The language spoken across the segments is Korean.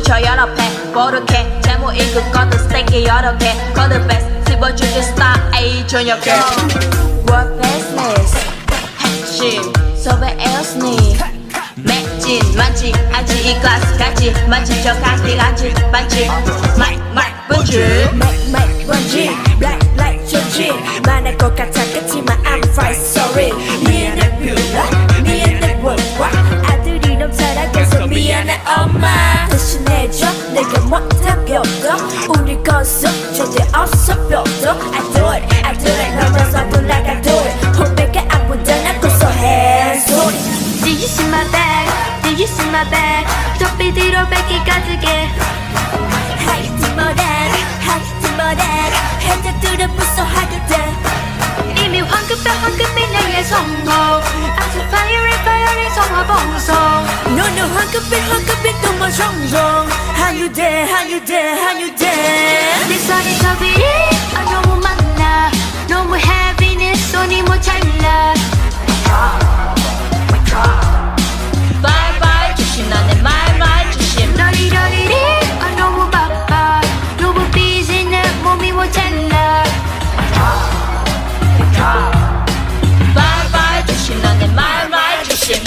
저 여러 배 버릇해 잘못 읽었거든 스테이크 여러 개 거들 베스트 씹어주는 스타일 저녁에 What business 핵심 섭외 에어스니 맥진 많지 않지 이 클래스같이 많지 저 강띠같이 많지 막 번지 맥 번지 black like 좋지 말할 것 같아 그치만 I'm fine sorry 미안해 뷰라 미안해 worldwide 아들이 너무 사랑해서 미안해 엄마 대신해줘 내가 못한 벽도 우리 건설 절대 없어 벽도 I do it 넘어서 돌아가 do it 홈백에 아무데나 고소해 소리 Do you see my bag? Do you see my bag? 저 삐디로 뺏기 가득해 How you do more than How you do more than 해적들은 무서워하게 돼 이미 황급해 나의 성공 I'm so fiery 성화봉송 너는 황급해 또뭐 정성 How you there 내 손에 접이 너무 많아 너무 heavy 내 손이 모자라 Bye 조심 나의 말 조심 러리러리리 너무 바빠 너무 busy 내 몸이 모자라 Bye 조심 나의 말 조심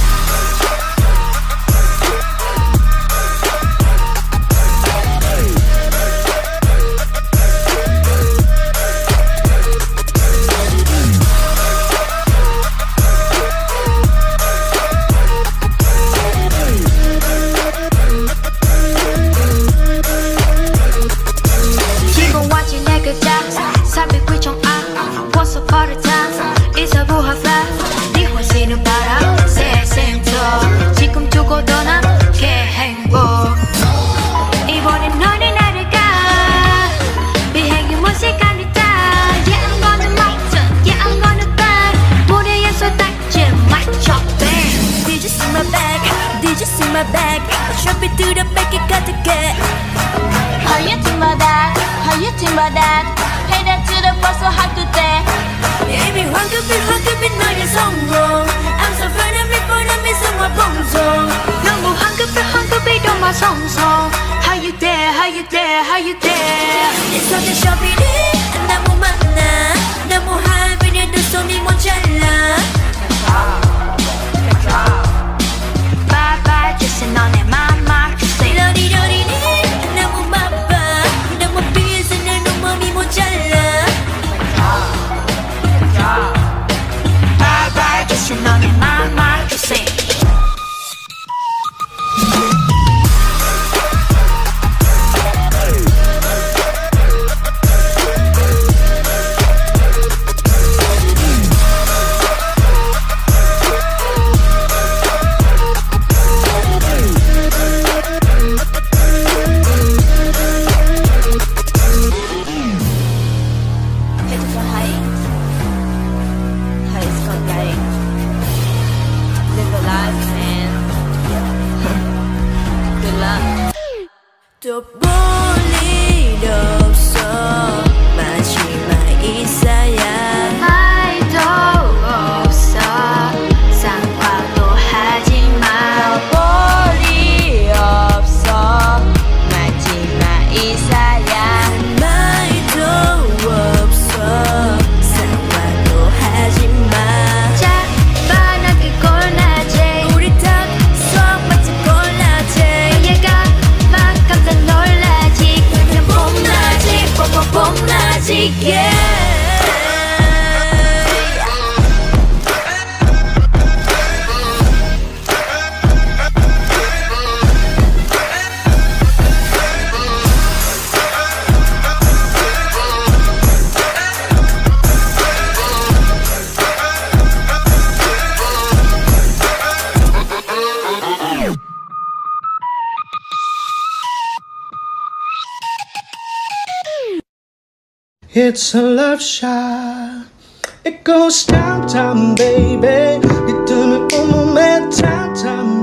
Once upon a time 이사부하 fly 네 혼신은 바람 세생토 지금 두고 떠나게 행복 이번엔 너는 나를 가 비행기 무식한 듯 Yeah I'm gonna lighten Yeah I'm gonna burn 모래에서 닥칠 맞춰 bang Did you see my bag? Did you see my bag? 쇼핑 뚫어 뺏기 가득해 How you do my that? How you do my that? 해다 들어봐서 학교 때 이미 황급히 너의 성공 I'm so funny 성화봉송 너무 황급해 너무 성성 How you there 내 손에 쇼핑이 너무 많아 너무 하비니 두 손이 모자라 Bye 주세 너네 맘 주세 러리러리니 너무 바빠 너무 busy 내 몸이 모자라 Bye 주세 너네 맘 주세 또 볼 일 없어 마지막 인사야 말도 없어 상관도 하지마 볼 일 없어 마지막 인사야 말도 없어 상관도 하지마 자빠나게 골라제 우리 딱 맞지 골라제 얘가 막 깜짝 놀라지 그냥 봄나지 봄나지 yeah It's a love shot. It goes down, down, baby. You do me one moment, down, down.